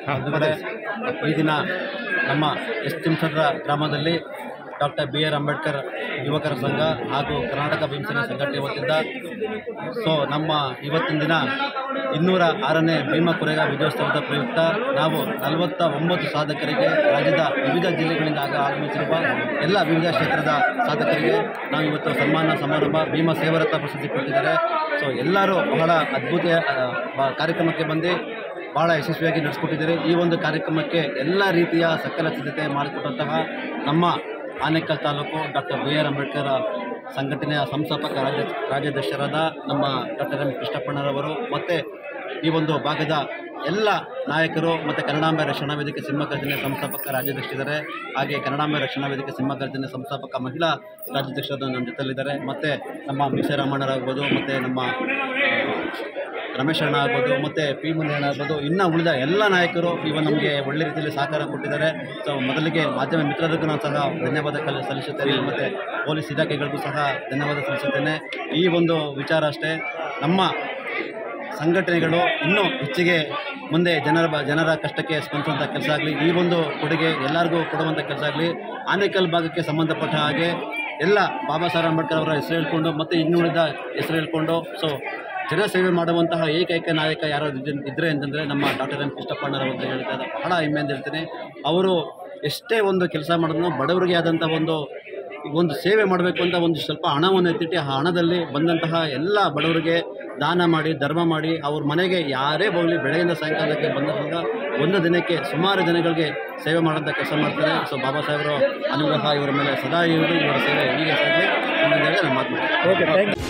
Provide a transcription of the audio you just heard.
ಅಂದರೆ ಈ ದಿನ ನಮ್ಮ ಎಸ್ ತಿಮ್ಸಡ್ರ ಗ್ರಾಮದಲ್ಲಿ ಡಾಕ್ಟರ್ ಬಿ ಆರ್ ಅಂಬೇಡ್ಕರ್ ಯುವಕರ ಸಂಘ ಹಾಗೂ ಕರ್ನಾಟಕ ಭೀಮಸೇನೆ ಸಂಘಟನೆ ವತಿಯಿಂದ ನಮ್ಮ ಇವತ್ತಿನ ದಿನ 206ನೇ ಭೀಮ ಕೊರೆಗ ವಿಜಯೋತ್ಸವದ ಪ್ರಯುಕ್ತ ನಾವು 49 ಸಾಧಕರಿಗೆ ರಾಜ್ಯದ ವಿವಿಧ ಜಿಲ್ಲೆಗಳಿಂದ ಆಗಮಿಸಿರುವ ಎಲ್ಲ ವಿವಿಧ ಕ್ಷೇತ್ರದ ಸಾಧಕರಿಗೆ ನಾವು ಇವತ್ತು ಸನ್ಮಾನ ಸಮಾರಂಭ ಭೀಮ ಸೇವರತ್ನ ಪ್ರಶಸ್ತಿ ಕೊಟ್ಟಿದ್ದಾರೆ. ಎಲ್ಲರೂ ಬಹಳ ಅದ್ಭುತ ಕಾರ್ಯಕ್ರಮಕ್ಕೆ ಬಂದು ಭಾಳ ಯಶಸ್ವಿಯಾಗಿ ನಡೆಸಿಕೊಟ್ಟಿದ್ದಾರೆ. ಈ ಒಂದು ಕಾರ್ಯಕ್ರಮಕ್ಕೆ ಎಲ್ಲ ರೀತಿಯ ಸಕಲ ಸಿದ್ಧತೆ ಮಾಡಿಕೊಟ್ಟಂತಹ ನಮ್ಮ Anekal taluk doctor B R Ambedkar ಸಂಘಟನೆಯ ಸಂಸ್ಥಾಪಕ ರಾಜ್ಯಾಧ್ಯಕ್ಷರಾದ ನಮ್ಮ ಡಾಕ್ಟರ್ ಎಂ ಕೃಷ್ಣಪ್ಪಣ್ಣರವರು ಮತ್ತು ಈ ಒಂದು ಭಾಗದ ಎಲ್ಲ ನಾಯಕರು ಮತ್ತು ಕನ್ನಡಾಂಬೆ ರಕ್ಷಣಾ ವೇದಿಕೆ ಸಿಂಹಗರ್ಜನೆ ಸಂಸ್ಥಾಪಕ ರಾಜ್ಯಾಧ್ಯಕ್ಷರಿದ್ದಾರೆ. ಹಾಗೆ ಕನ್ನಡಾಂಬೆ ರಕ್ಷಣಾ ವೇದಿಕೆ ಸಿಂಹಗರ್ಜನೆ ಸಂಸ್ಥಾಪಕ ಮಹಿಳಾ ರಾಜ್ಯಾಧ್ಯಕ್ಷರು ನಮ್ಮ ಜೊತೆಲಿದ್ದಾರೆ. ಮತ್ತು ನಮ್ಮ ಮೀಸರಾಮಣ್ಣರಾಗ್ಬೋದು, ಮತ್ತು ನಮ್ಮ ರಮೇಶ್ ಅಣ್ಣ ಆಗ್ಬೋದು, ಮತ್ತು ಪಿ ಮುನಿಯಣ್ಣ ಆಗ್ಬೋದು, ಇನ್ನು ಉಳಿದ ಎಲ್ಲ ನಾಯಕರು ನಮಗೆ ಒಳ್ಳೆ ರೀತಿಯಲ್ಲಿ ಸಹಕಾರ ಕೊಟ್ಟಿದ್ದಾರೆ. ಮೊದಲಿಗೆ ಮಾಧ್ಯಮ ಮಿತ್ರರಿಗೂ ನಾನು ಸಹ ಧನ್ಯವಾದ ಸಲ್ಲಿಸುತ್ತೇನೆ, ಮತ್ತು ಪೊಲೀಸ್ ಇಲಾಖೆಗಳಿಗೂ ಸಹ ಧನ್ಯವಾದ ಸಲ್ಲಿಸುತ್ತೇನೆ. ಈ ಒಂದು ವಿಚಾರ ಅಷ್ಟೇ, ನಮ್ಮ ಸಂಘಟನೆಗಳು ಇನ್ನೂ ಹೆಚ್ಚಿಗೆ ಮುಂದೆ ಜನರ ಕಷ್ಟಕ್ಕೆ ಸ್ಪಂದಿಸುವಂಥ ಕೆಲಸ ಆಗಲಿ, ಈ ಒಂದು ಕೊಡುಗೆ ಎಲ್ಲರಿಗೂ ಕೊಡುವಂಥ ಕೆಲಸ ಆಗಲಿ. ಆನೇಕಲ್ ಭಾಗಕ್ಕೆ ಸಂಬಂಧಪಟ್ಟ ಹಾಗೆ ಎಲ್ಲ ಬಾಬಾ ಸಾಹೇಬ್ ಅಂಬೇಡ್ಕರ್ ಅವರ ಹೆಸರು ಹೇಳ್ಕೊಂಡು ಮತ್ತು ಇನ್ನುಳಿದ ಹೆಸರು ಹೇಳ್ಕೊಂಡು ಜನಸೇವೆ ಮಾಡುವಂತಹ ಏಕೈಕ ನಾಯಕ ಯಾರು ಇದ್ದರೆ ಅಂತಂದರೆ ನಮ್ಮ ಡಾಕ್ಟರ್ ಎಂ ಕೃಷ್ಣಪ್ಪಣ್ಣರವರು ಅಂತ ಹೇಳ್ತಾ ಬಹಳ ಹೆಮ್ಮೆಯಿಂದ ಹೇಳ್ತೀನಿ. ಅವರು ಎಷ್ಟೇ ಒಂದು ಕೆಲಸ ಮಾಡಿದ್ರು ಬಡವರಿಗೆ ಆದಂಥ ಒಂದು ಸೇವೆ ಮಾಡಬೇಕು ಅಂತ ಒಂದು ಸ್ವಲ್ಪ ಹಣವನ್ನು ಎತ್ತಿಟ್ಟು ಆ ಹಣದಲ್ಲಿ ಬಂದಂತಹ ಎಲ್ಲ ಬಡವರಿಗೆ ದಾನ ಮಾಡಿ ಧರ್ಮ ಮಾಡಿ ಅವ್ರ ಮನೆಗೆ ಯಾರೇ ಹೋಗಲಿ ಬೆಳಗಿಂದ ಸಾಯಂಕಾಲಕ್ಕೆ ಬಂದಾಗ ಒಂದು ದಿನಕ್ಕೆ ಸುಮಾರು ಜನಗಳಿಗೆ ಸೇವೆ ಮಾಡೋಂಥ ಕೆಲಸ ಮಾಡ್ತಾರೆ. ಬಾಬಾ ಸಾಹೇಬರು ಅನುಗ್ರಹ ಇವರ ಮೇಲೆ ಸದಾ ಇವರು, ಇವರ ಸೇವೆ ಹೀಗೆ ಸಾಗಲಿ ಅನ್ನೋದೇ ನಮ್ಮ ಮಾತು. Okay, thank you.